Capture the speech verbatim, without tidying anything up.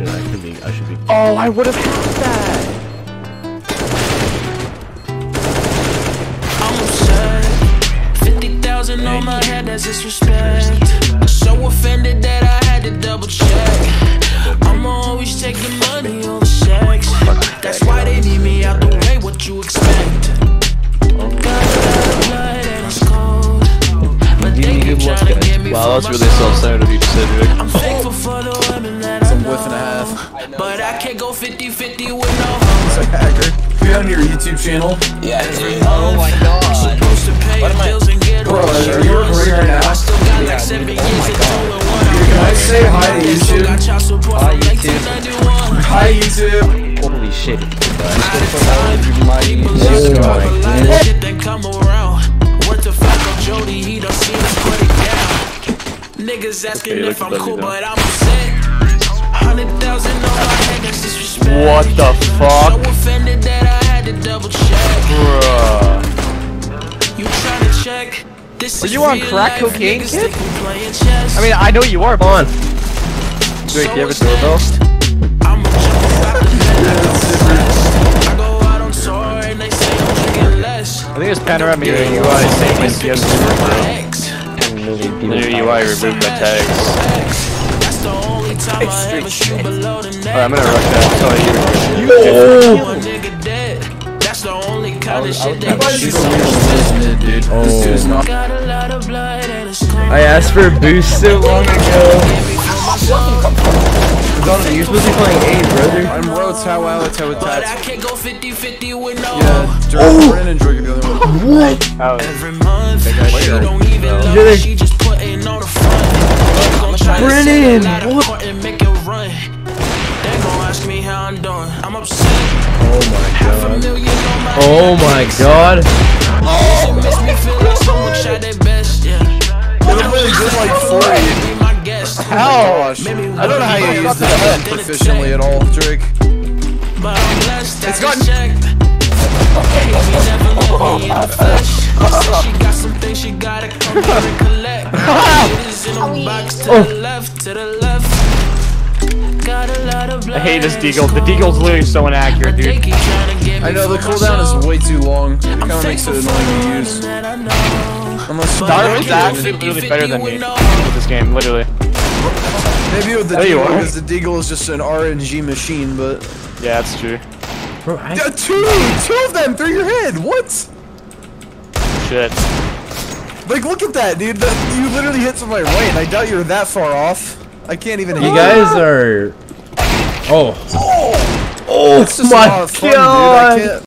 I could be. I should be. Oh, I would have had that. I'm upset. Fifty thousand on my head, that's disrespect. So offended that I had to double check. I'ma always take the money over sex. That's why they need me out the way. What you expect? Got a lot of blood and it's cold. But they keep trying to get me. Wow, that's really self-centered of you to say, Rick. I'm thankful for the women that I know. Whiff and a half. But I can't go fifty fifty with no hoes. It's a hacker. Be on your YouTube channel. Yeah, oh my god. I'm supposed to pay your bills and get Bro, away. are you recording right now? I still got like seven years of doing what I Can I say hi to YouTube? Hi YouTube. Hi YouTube. Holy shit. Shit then come around. What the fuck on Jody? He don't see us put it down. Niggas asking Okay, if I'm look at cool, that, but I'm upset. Hundred thousand on my head, that's disrespect. What the fuck? So offended that I had to double check. Bruh. You tryna check? This Were is you on real crack life, cocaine, niggas kid? think we playing chess. I mean, I know you are, but on. Drake, So do you ever what's throw a bell? next? I'ma jump out the bed. I go out on tour and they say I'm drinking less. I think it's panoramic U I saying my C S The new U I removed my tags. That's the only time I ever shoot below the neck. Alright, I'm gonna rush that. Tell you. One nigga dead. That's the only kind of shit that This gets is dude. This dude's not. got a lot of blood and it's cold. I asked for a boost so long ago. You're supposed to be playing A, brother. I'm bro, Tao Wow, Tao But I Tats. can't go fifty fifty with no. Yeah, Jordan, Brennan and Jordan the other one. What? Every month, she don't even You're love the- it, she just putting on the front. Brennan, What? And make it run. They gon' ask me how I'm doing. I'm upset. Oh my Half a god. million on my Oh my god. It makes me feel like someone tried their best, yeah. They look really good like for you. Be my guest. How? I don't know how you use that efficiently at all, Drake. But I'm blessed that It's gotten- checked. He never let me in the flesh. Said she got some things she gotta come here and collect. It is in a box to the left, to the left. Got a lot of blood. I hate this deagle. The deagle's literally so inaccurate, They dude. keep trying to get me I know the for cooldown myself. is way too long. It I'm kind of makes it thankful for annoying the to women use. that I know. Unless But Dark I is can't go actually fifty literally better than fifty me with no with this game, literally. maybe with the There you Deagle, are. because the Deagle is just an R N G machine, but Yeah, that's true. Bro, I. yeah, two, two of them through your head. What? Shit. Like, look at that, dude. That, you literally hit to my right, and I doubt you're that far off. I can't even. You hit guys are. Oh. Oh Oh it's just a my lot of fun, dude. I god. can't.